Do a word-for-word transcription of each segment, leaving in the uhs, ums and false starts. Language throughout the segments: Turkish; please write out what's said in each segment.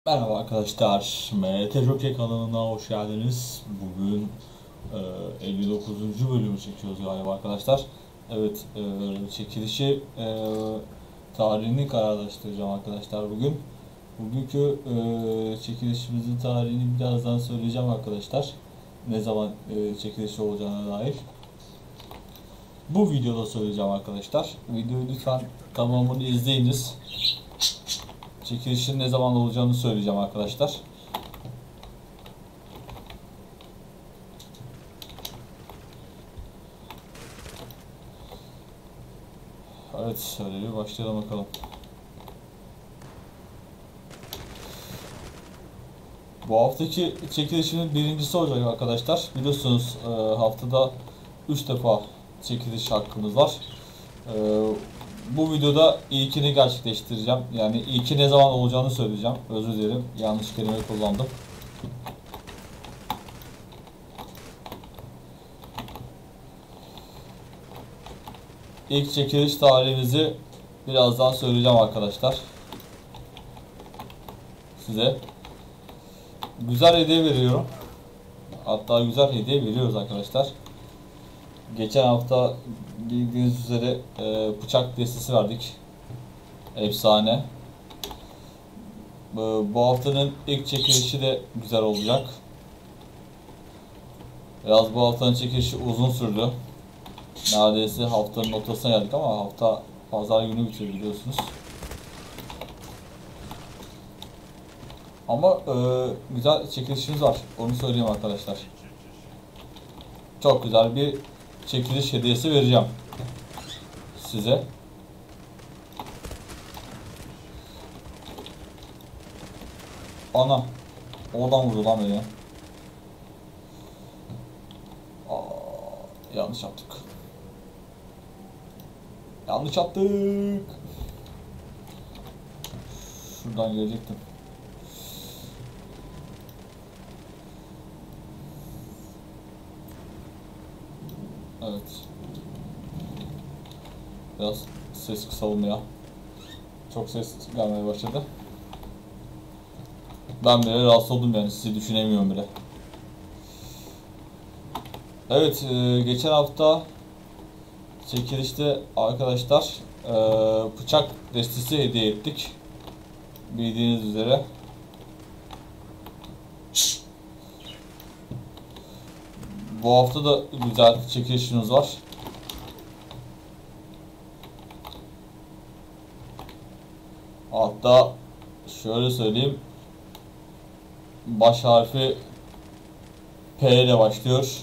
Merhaba arkadaşlar, M T Jockey kanalına hoş geldiniz. Bugün e, elli dokuzuncu bölümü çekiyoruz galiba arkadaşlar. Evet, e, çekilişi e, tarihini kararlaştıracağım arkadaşlar bugün. Bugünkü e, çekilişimizin tarihini birazdan söyleyeceğim arkadaşlar. Ne zaman e, çekilişi olacağına dair. Bu videoda söyleyeceğim arkadaşlar. Videoyu lütfen tamamını izleyiniz. Çekilişin ne zaman olacağını söyleyeceğim arkadaşlar. Evet, şöyle bir başlayalım bakalım. Bu haftaki çekilişimin birincisi olacak arkadaşlar. Biliyorsunuz e, haftada üç defa çekiliş hakkımız var. E, bu videoda ilkini gerçekleştireceğim. Yani ilki ne zaman olacağını söyleyeceğim. Özür dilerim, yanlış kelime kullandım. İlk çekiliş tarihimizi birazdan söyleyeceğim arkadaşlar. Size güzel hediye veriyorum. Hatta güzel hediye veriyoruz arkadaşlar. Geçen hafta bildiğiniz üzere e, bıçak destesi verdik. Efsane. Bu, bu haftanın ilk çekilişi de güzel olacak. Biraz bu haftanın çekilişi uzun sürdü. Neredeyse haftanın ortasına geldik ama hafta pazar günü bitiyor biliyorsunuz. Ama e, güzel çekilişimiz var. Onu söyleyeyim arkadaşlar. Çok güzel bir çekiliş hediyesi vereceğim size. Ana. Oradan vurdu lan beni. Aa, yanlış yaptık. Yanlış yaptık. Şuradan gelecektim. Evet. Biraz ses kısalım ya. Çok ses gelmeye başladı. Ben bile rahatsız oldum yani, sizi düşünemiyorum bile. Evet, e, geçen hafta çekilişte arkadaşlar e, bıçak destesi hediye ettik. Bildiğiniz üzere. Bu hafta da güzel çekilişimiz var. Hatta şöyle söyleyeyim. Baş harfi P ile başlıyor.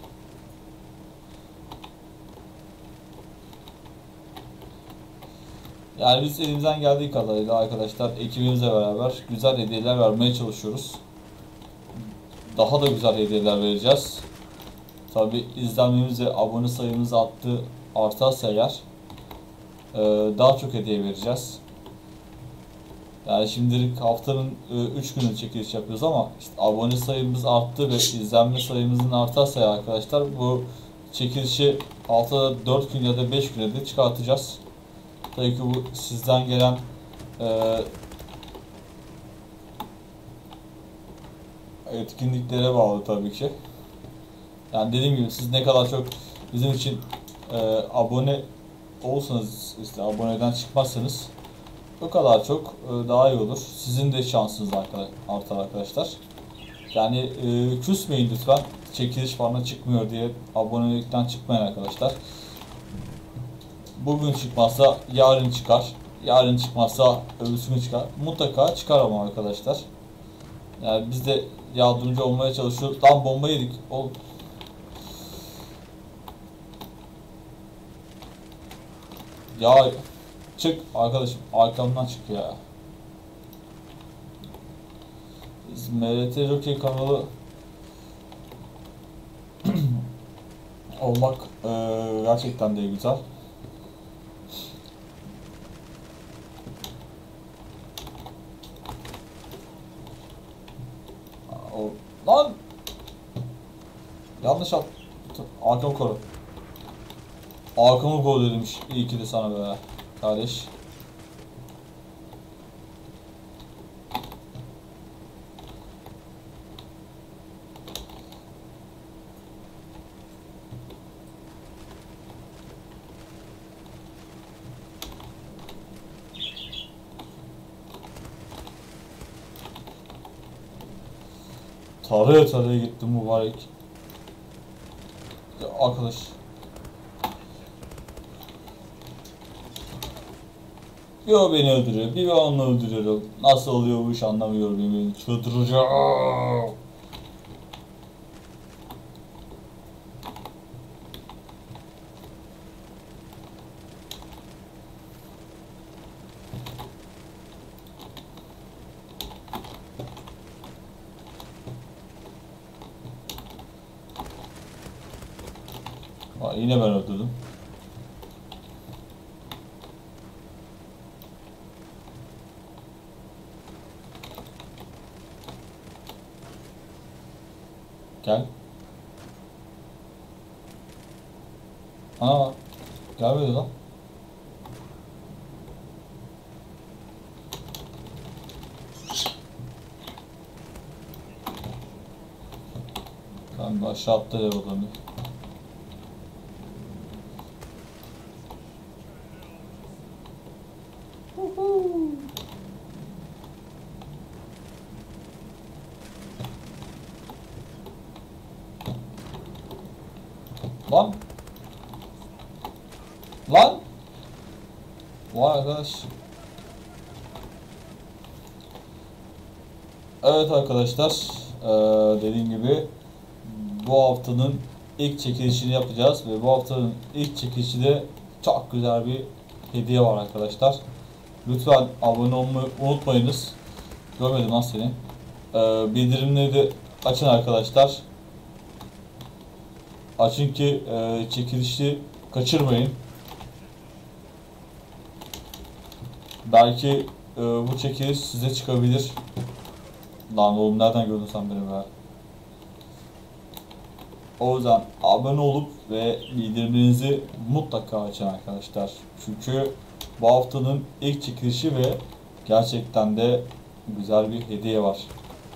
Yani biz elimizden geldiği kadarıyla arkadaşlar ekibimizle beraber güzel hediyeler vermeye çalışıyoruz. Daha da güzel hediyeler vereceğiz. Tabi izlenmemiz ve abone sayımız arttı, artarsa eğer daha çok hediye vereceğiz. Yani şimdilik haftanın üç günü çekiliş yapıyoruz ama işte abone sayımız arttı ve izlenme sayımızın artarsa arkadaşlar bu çekilişi haftada dört gün ya da beş güne de çıkartacağız. Tabii ki bu sizden gelen e, etkinliklere bağlı tabii ki. Yani dediğim gibi siz ne kadar çok bizim için e, abone olsanız, işte aboneden çıkmazsanız o kadar çok e, daha iyi olur. Sizin de şansınız artar arkadaşlar. Yani e, küsmeyin lütfen. Çekiliş bana çıkmıyor diye abonelikten çıkmayın arkadaşlar. Bugün çıkmazsa yarın çıkar. Yarın çıkmazsa öbürsü gün çıkar. Mutlaka çıkar ama arkadaşlar. Yani biz de yardımcı olmaya çalışıyoruz. Lan bomba yedik. Ol. Ya çık arkadaşım, arkamdan çık ya. Biz M R T Jockey kanalı olmak e, gerçekten de güzel. O, lan yanlış at. Arkamı koru. Arkamı koru demiş. İyi ki de sana be kardeş. Taraya taraya gittim mübarek. Ya arkadaş. Yo beni öldürüyor. Bir ben onu öldürüyorum. Nasıl oluyor bu iş anlamıyorum yemin. Çıldıracağım. Aa, yine ben öldürdüm. Gel. Aa, gelmedi lan. Ben aşağı attı ya oradan. Lan. Lan. Vay arkadaş. Evet arkadaşlar. Ee, dediğim gibi bu haftanın ilk çekilişini yapacağız ve bu haftanın ilk çekilişinde çok güzel bir hediye var arkadaşlar. Lütfen abone olmayı unutmayınız. Görmedim lan seni. Ee, bildirimleri de açın arkadaşlar. Açın ki e, çekilişi kaçırmayın. Belki e, bu çekiliş size çıkabilir. Lan oğlum nereden gördün sen beni be? O yüzden abone olup ve bildirimlerinizi mutlaka açın arkadaşlar. Çünkü bu haftanın ilk çekilişi ve gerçekten de güzel bir hediye var.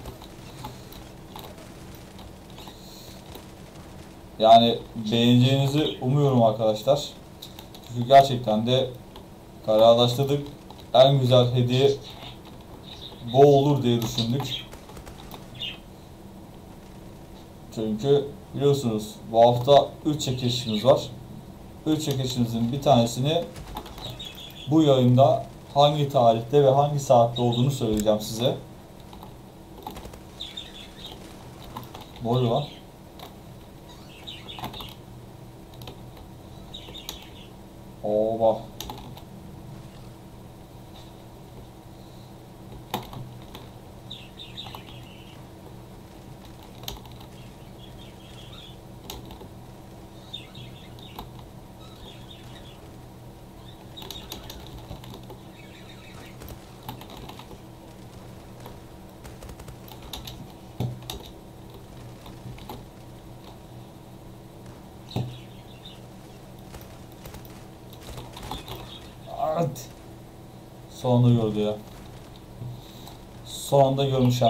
Yani beğeneceğinizi umuyorum arkadaşlar. Çünkü gerçekten de kararlaştırdık. En güzel hediye bu olur diye düşündük. Çünkü biliyorsunuz bu hafta üç çekilişimiz var. üç çekilişimizin bir tanesini bu yayında hangi tarihte ve hangi saatte olduğunu söyleyeceğim size. Ne oluyor lan? Oba. Evet. Son anda gördü ya. Son anda görmüşüm.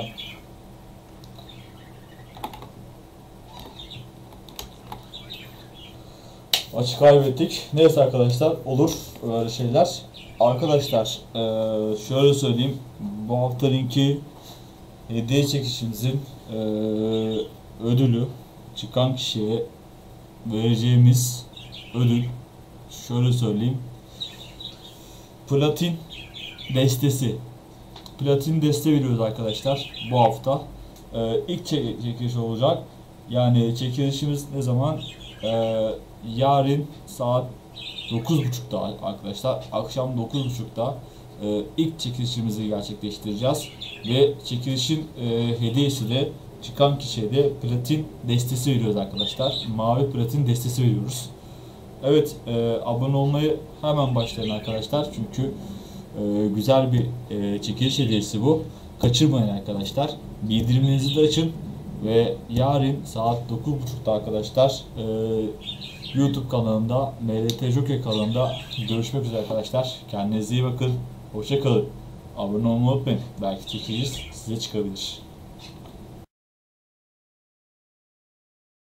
Maçı kaybettik. Neyse arkadaşlar, olur öyle şeyler. Arkadaşlar eee, şöyle söyleyeyim. Bu haftanınki hediye çekişimizin eee, ödülü, çıkan kişiye vereceğimiz ödül, şöyle söyleyeyim. Platin destesi. Platin deste veriyoruz arkadaşlar bu hafta. Ee, ilk çek çekiliş olacak. Yani çekilişimiz ne zaman? Ee, yarın saat dokuz buçukta arkadaşlar. Akşam dokuz buçukta e, ilk çekilişimizi gerçekleştireceğiz. Ve çekilişin e, hediyesi de çıkan kişiye de platin destesi veriyoruz arkadaşlar. Mavi platin destesi veriyoruz. Evet, e, abone olmayı hemen başlayın arkadaşlar. Çünkü e, güzel bir e, çekiliş hediyesi bu. Kaçırmayın arkadaşlar. Bildirimlerinizi de açın. Ve yarın saat dokuz buçukta arkadaşlar e, YouTube kanalında, M L T Jockey kanalında görüşmek üzere arkadaşlar. Kendinize iyi bakın. Hoşça kalın. Abone olmayı unutmayın. Belki çekiliş size çıkabilir.